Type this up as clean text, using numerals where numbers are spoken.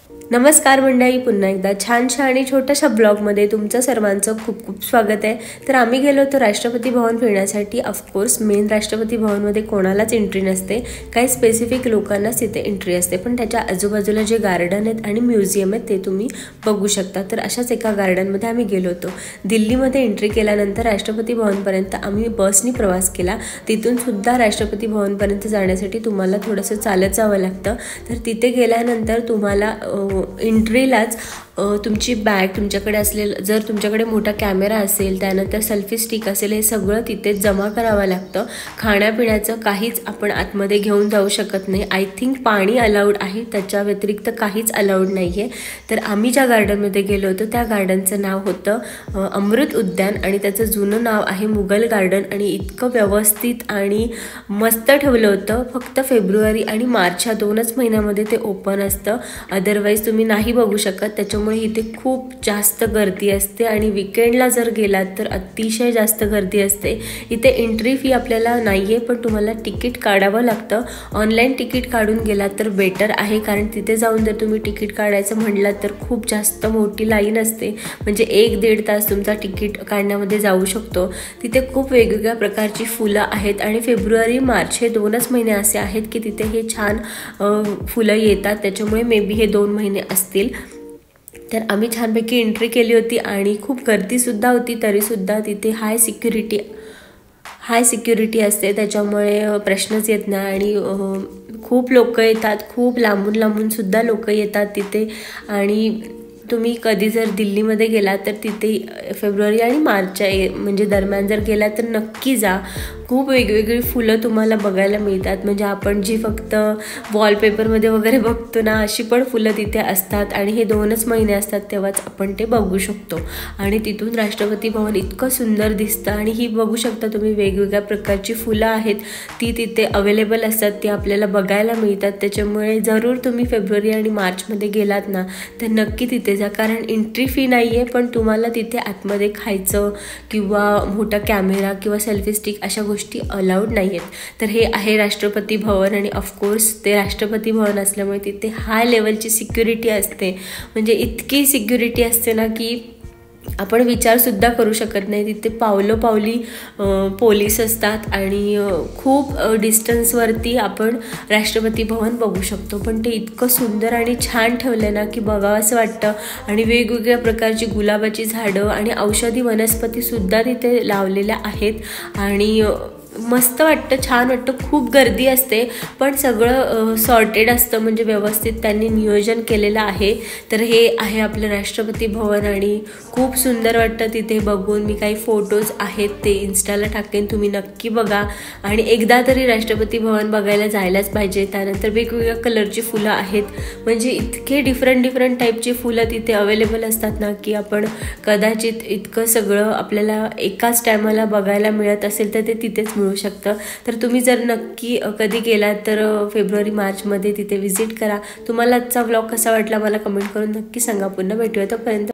नमस्कार मंडळी, पुन्हा एकदा छानशा आणि छोट्याशा ब्लॉगमध्ये तुमचं सर्वांचं खूप खूप स्वागत आहे। तर आम्ही गेलो होतो राष्ट्रपती भवन फिरण्यासाठी। ऑफकोर्स मेन राष्ट्रपती भवनमध्ये कोणालाच एंट्री नसते, काही स्पेसिफिक लोकांनाच तिथे एंट्री असते, पण त्याच्या आजूबाजूला जे गार्डन आहेत आणि म्युझियम आहेत ते तुम्ही बघू शकता। तर अशाच एका गार्डनमध्ये आम्ही गेलो होतो। दिल्लीमध्ये एंट्री केल्यानंतर राष्ट्रपती भवनपर्यंत आम्ही बसनी प्रवास केला। तिथून सुद्धा राष्ट्रपती भवनपर्यंत जाण्यासाठी तुम्हाला थोडंसं चालत जावं लागतं। तर तिथे गेल्यानंतर तुम्हाला एंट्रीलाच तुमची बॅग, तुमच्याकडे असलेलं जर तुमच्याकडे मोठा कॅमेरा असेल, त्यानंतर सेल्फी स्टिक असेल, हे सगळं तिथे जमा करावं लागतं। खाण्यापिण्याचं काहीच आपण आतमध्ये घेऊन जाऊ शकत नाही। आय थिंक पाणी अलाउड आहे, त्याच्या काहीच अलाउड नाही आहे। तर आम्ही ज्या गार्डनमध्ये गेलो होतो त्या गार्डनचं नाव होतं अमृत उद्यान आणि त्याचं जुनं नाव आहे मुघल गार्डन। आणि इतकं व्यवस्थित आणि मस्त ठेवलं होतं। फक्त फेब्रुवारी आणि मार्च या 2च महिन्यामध्ये ते ओपन असतं, अदरवाईज तुम्ही नाही बघू शकत। त्याच्यामुळे इथे खूप जास्त गर्दी असते आणि वीकेंडला जर गेलात तर अतिशय जास्त गर्दी असते। इथे एंट्री फी आपल्याला नाही आहे, पण तुम्हाला तिकीट काढावं लागतं। ऑनलाईन तिकीट काढून गेलात तर बेटर आहे, कारण तिथे जाऊन जर तुम्ही तिकीट काढायचं म्हटलात तर खूप जास्त मोठी लाईन असते, म्हणजे 1-1.5 तास तुमचा तिकीट काढण्यामध्ये जाऊ शकतो। तिथे खूप वेगवेगळ्या प्रकारची फुलं आहेत आणि फेब्रुवारी मार्च हे 2च महिने असे आहेत की तिथे हे छान फुलं येतात, त्याच्यामुळे मे बी हे 2 महिने असतील। तर आम्ही छानपैकी एंट्री केली होती आणि खूप गर्दीसुद्धा होती, तरीसुद्धा तिथे हाय सिक्युरिटी असते, त्याच्यामुळे प्रश्नच येत नाही। आणि खूप लोक येतात, खूप लांबूनसुद्धा लोक येतात तिथे। आणि तुम्ही कधी जर दिल्लीमध्ये गेलात तर तिथे फेब्रुवारी आणि मार्चच्या म्हणजे दरम्यान जर गेलात तर नक्की जा। खूप वेगवेगळी फुलं तुम्हाला बघायला मिळतात, म्हणजे आपण जी फक्त वॉलपेपरमध्ये वगैरे बघतो ना, अशी पण फुलं तिथे असतात। आणि हे 2च महिने असतात तेव्हाच आपण ते बघू शकतो। आणि तिथून राष्ट्रपती भवन इतकं सुंदर दिसतं। आणि ही बघू शकता तुम्ही वेगवेगळ्या प्रकारची फुलं आहेत, ती तिथे अवेलेबल असतात, ती आपल्याला बघायला मिळतात। त्याच्यामुळे जरूर तुम्ही फेब्रुवारी आणि मार्चमध्ये गेलात ना तर नक्की तिथे जा, कारण एंट्री फी नाही आहे, पण तुम्हाला तिथे आतमध्ये खायचं किंवा मोठा कॅमेरा किंवा सेल्फी स्टिक अशा गोष्टी अलाउड नाही आहेत। तर हे आहे राष्ट्रपती भवन आणि ऑफकोर्स ते राष्ट्रपती भवन असल्यामुळे तिथे हाय लेवलची सिक्युरिटी असते, म्हणजे इतकी सिक्युरिटी असते ना की आपण विचारसुद्धा करू शकत नाही। तिथे पावलोपावली पोलीस असतात आणि खूप डिस्टन्सवरती आपण राष्ट्रपती भवन बघू शकतो, पण ते इतकं सुंदर आणि छान ठेवलं ना की बघावं असं वाटतं। आणि वेगवेगळ्या प्रकारची गुलाबाची झाडं आणि औषधी वनस्पतीसुद्धा तिथे लावलेल्या आहेत आणि मस्त वाटतं, छान वाटतं। खूप गर्दी असते, पण सगळं सॉर्टेड असतं, म्हणजे व्यवस्थित त्यांनी नियोजन केलेलं आहे। तर हे आहे आपलं राष्ट्रपती भवन आणि खूप सुंदर वाटतं तिथे बघून। मी काही फोटोज आहेत ते इन्स्टाला टाकेन, तुम्ही नक्की बघा आणि एकदा तरी राष्ट्रपती भवन बघायला जायलाच पाहिजे। त्यानंतर वेगवेगळ्या कलरची फुलं आहेत, म्हणजे इतके डिफरंट टाईपची फुलं तिथे अवेलेबल असतात ना की आपण कदाचित इतकं सगळं आपल्याला एकाच टायमाला बघायला मिळत असेल तर ते तिथेच मिळू शकतं। तर तुम्ही जर नक्की कधी गेलात तर फेब्रुवारी मार्चमध्ये तिथे व्हिजिट करा। तुम्हाला आजचा व्लॉग कसा वाटला मला कमेंट करून नक्की सांगा। पुन्हा भेटूया, तोपर्यंत